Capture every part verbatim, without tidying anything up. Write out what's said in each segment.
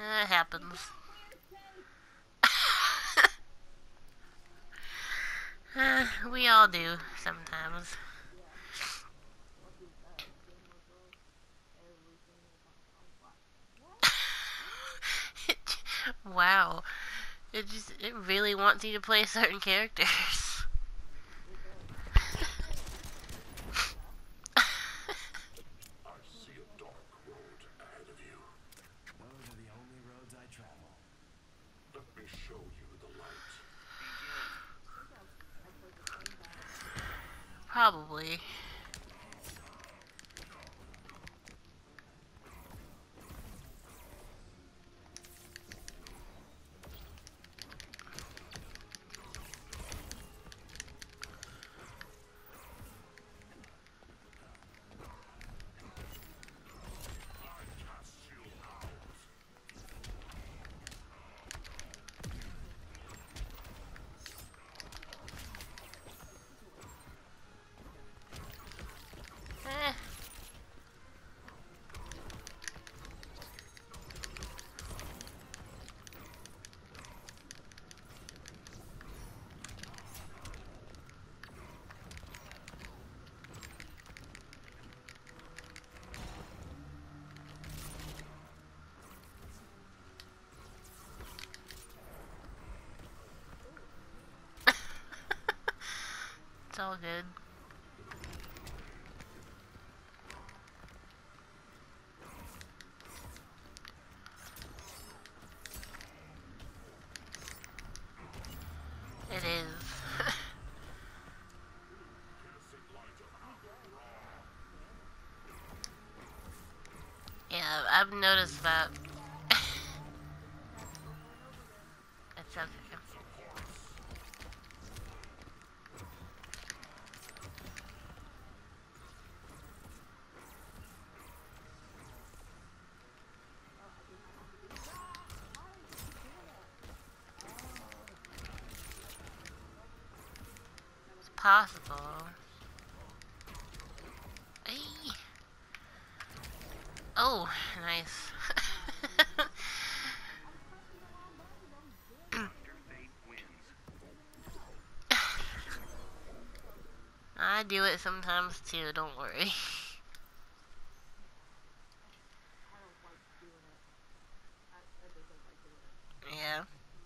That happens. Uh, we all do sometimes. Wow. It just it really wants you to play certain characters. I see a dark road ahead of you. Those are the only roads I travel. Let me show you the light. Probably. Eh. It's all good. It is. Yeah, I've noticed that. It's okay. It's possible. Hey. Oh, nice. I do it sometimes too, don't worry. Yeah.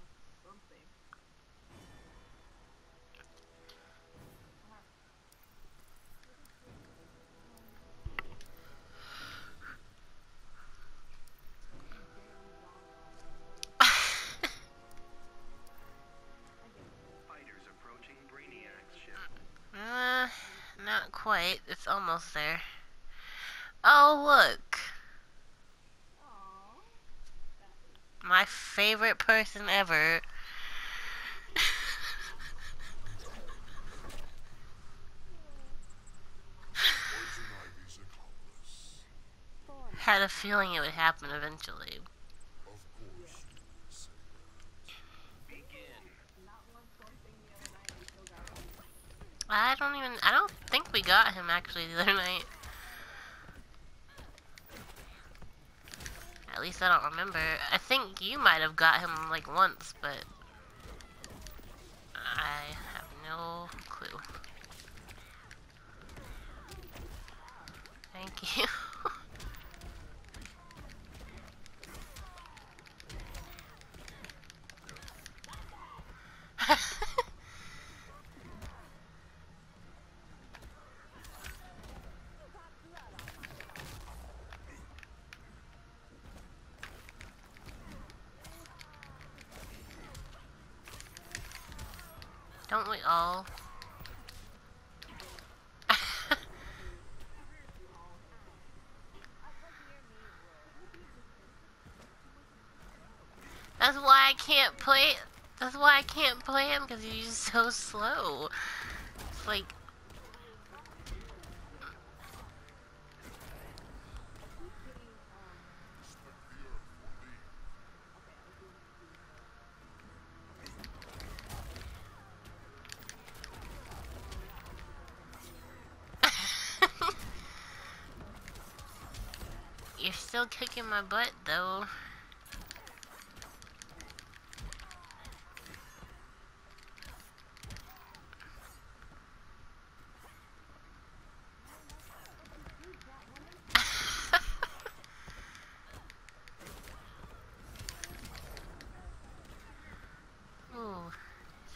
Fighters approaching Brainiac's ship. Uh, not quite. It's almost there. Oh, look. My favorite person ever. Poison Ivy's accomplice. Had a feeling it would happen eventually. Of course you would say that. Begin. I don't even. I don't think we got him actually the other night. At least I don't remember. I think you might have got him like once, but I have no clue. Thank you. Don't we all? That's why I can't play. That's why I can't play him, because he's so slow. It's like. You're still kicking my butt, though.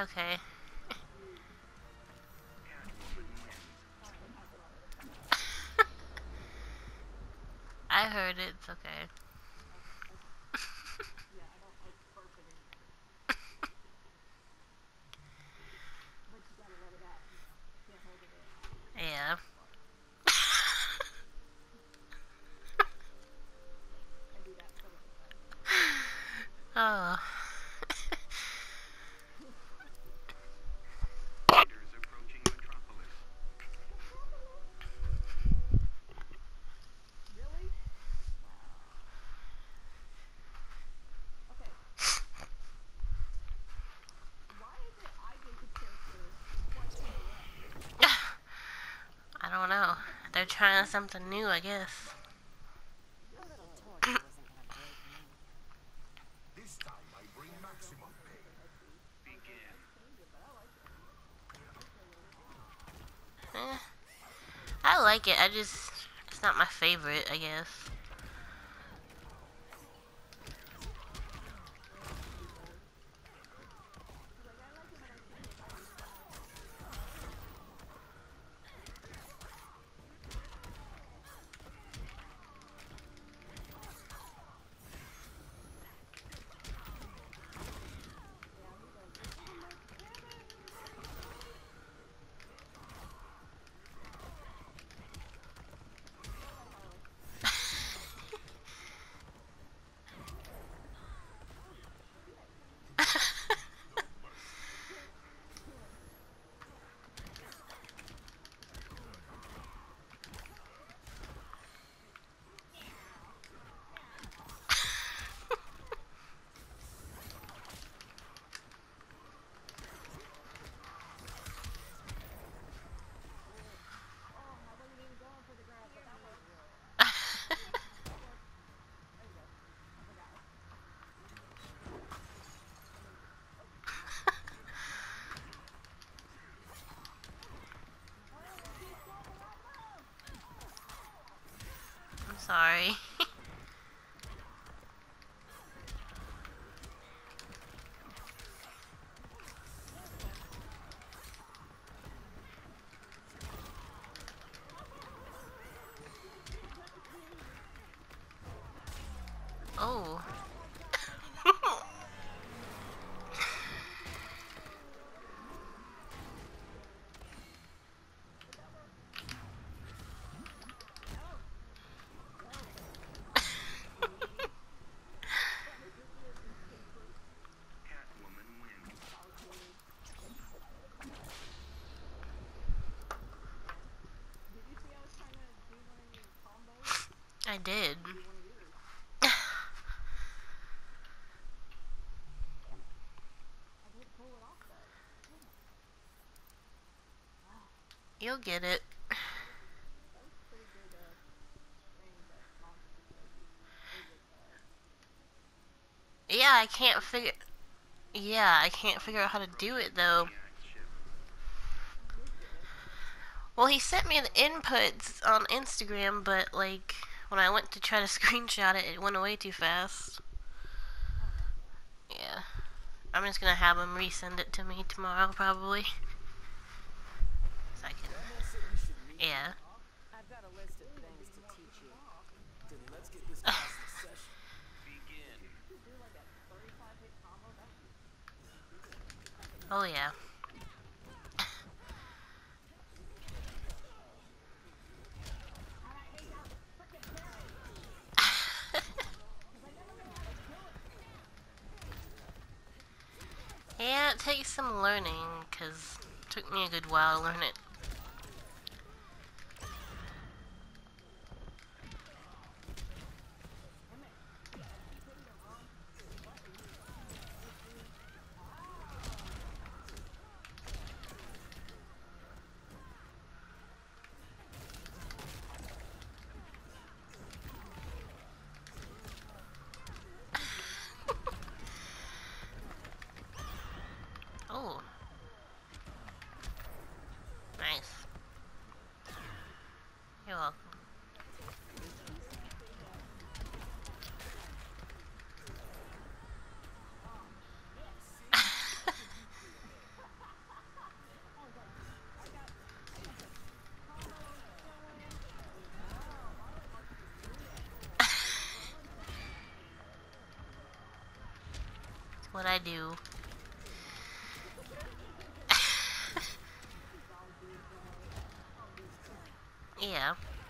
Okay. Catwoman wins. I heard it. It's okay. Yeah. Oh. Fighters approaching Metropolis. I don't know. They're trying something new, I guess. This time I bring maximum pain. Begin. Eh, I like it. I just, it's not my favorite, I guess. I'm sorry. Oh. Catwoman wins. I did. You'll get it. Yeah, I can't figure... Yeah, I can't figure out how to do it, though. Brainiac's ship. Well, he sent me the inputs on Instagram, but, like, when I went to try to screenshot it, it went away too fast. Yeah. I'm just gonna have him resend it to me tomorrow, probably. So I can... Yeah. I've got a list of things to teach you. Then let's get this past the session. Begin. Oh, yeah. Yeah, it takes some learning, because it took me a good while to learn it. Oh. What I do. Yeah.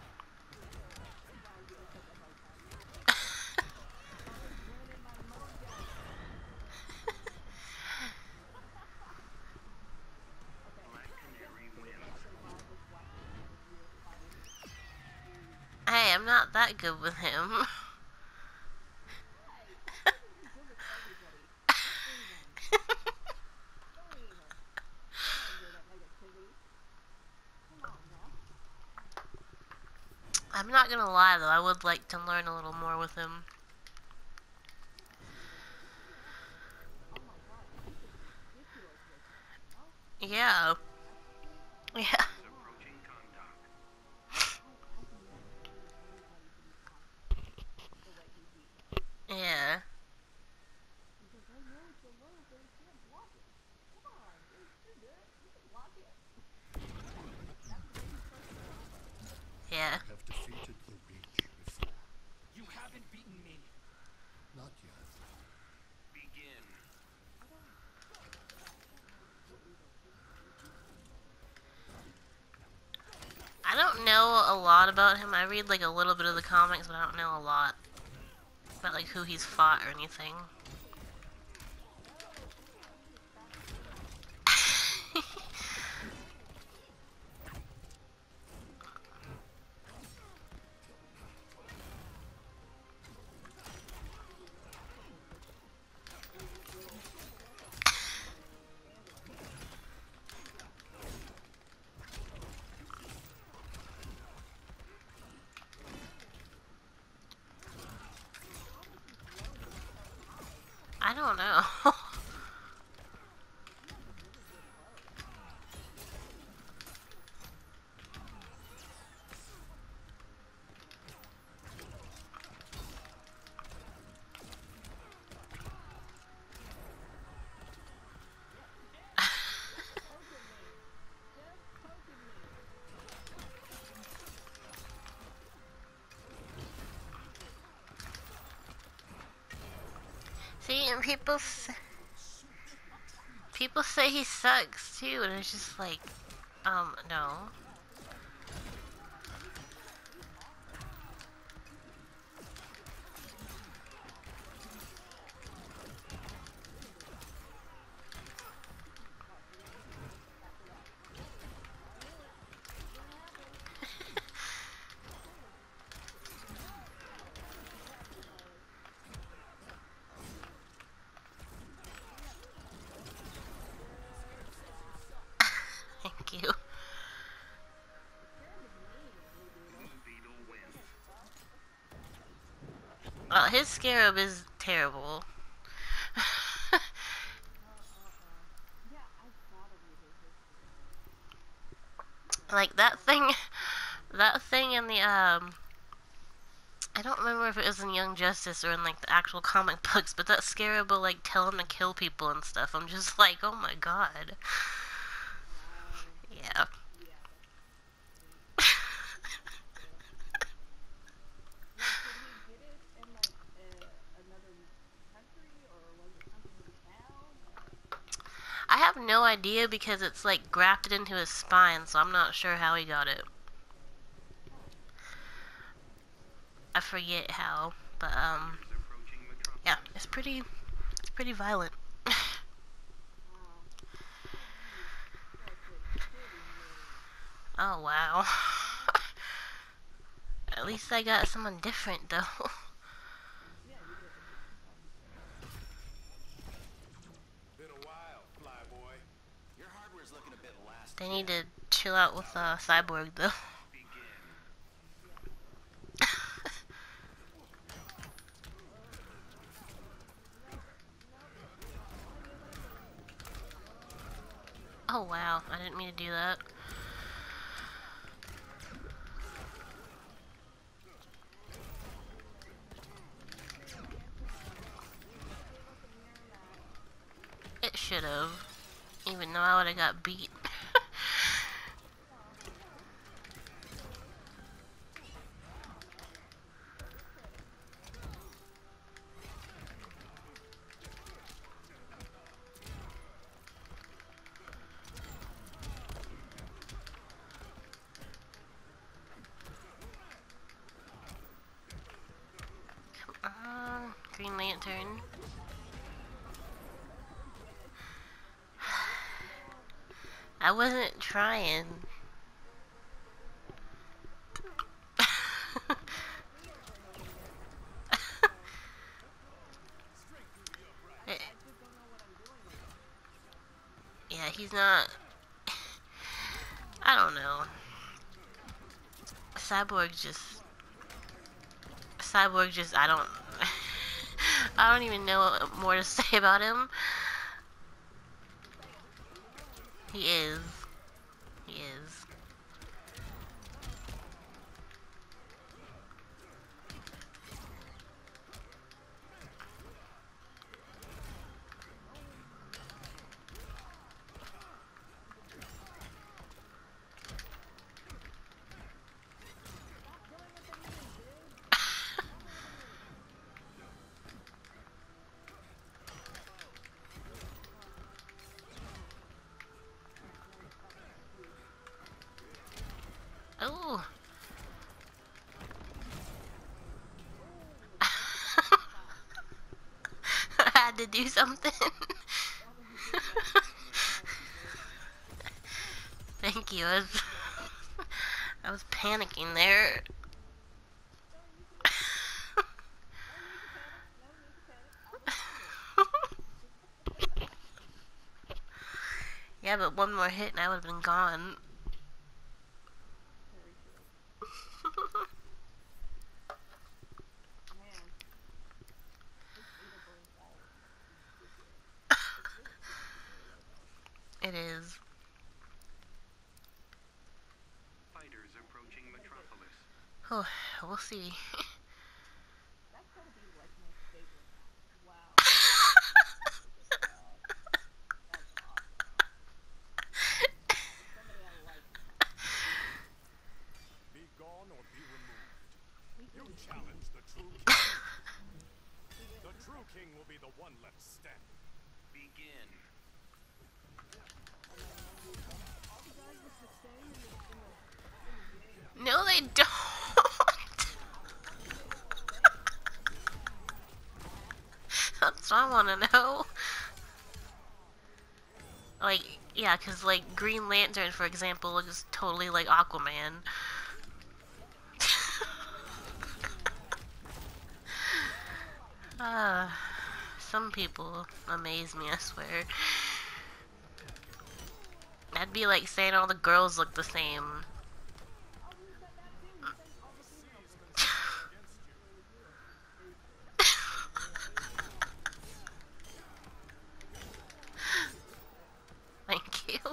Hey, I'm not that good with him. I'm not gonna lie though, I would like to learn a little more with him. Yeah. Yeah. Yeah. Yeah. I have defeated the Reach before. You haven't beaten me. Not yet. Begin. I don't know a lot about him. I read like a little bit of the comics, but I don't know a lot about like who he's fought or anything. I don't know. See, and people s people say he sucks too, and it's just like, um, no. Thank you. Well, his scarab is terrible. Like that thing, that thing in the um, I don't remember if it was in Young Justice or in like the actual comic books, but that scarab will like tell him to kill people and stuff. I'm just like, oh my god. Yeah. I have no idea because it's like grafted into his spine, so I'm not sure how he got it. I forget how, but um, yeah, it's pretty, it's pretty violent. Oh wow. At least I got someone different though. Been a while, flyboy. Your hardware's looking a bit last. They need to chill out with uh, Cyborg though. Oh wow, I didn't mean to do that. It should have, even though I would have got beat. Green Lantern. I wasn't trying. Yeah, he's not. I don't know. Cyborg just. Cyborg just. I don't. I don't even know what more to say about him. He is. He is. Oh. I had to do something. Thank you. I was, I was panicking there. Yeah, but one more hit and I would have been gone. It is. Fighters approaching Metropolis. Oh, we'll see. Be gone or be removed. You challenge the true king. The true king will be the one left standing. Begin. No, they don't. That's what I want to know. Like, yeah, because, like, Green Lantern, for example, looks totally like Aquaman. Ah, uh, some people amaze me, I swear. That'd be like saying all the girls look the same. Thank you.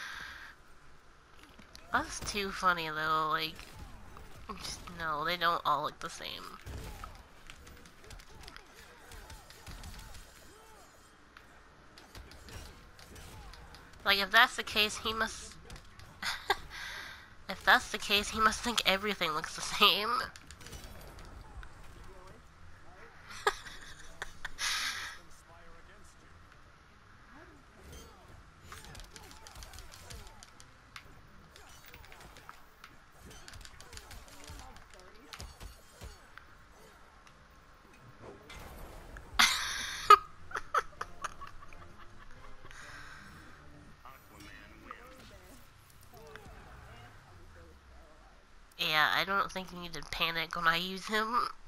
That's too funny though, like, just, no, they don't all look the same. Like, if that's the case, he must... if that's the case, he must think everything looks the same. Yeah, I don't think you need to panic when I use him.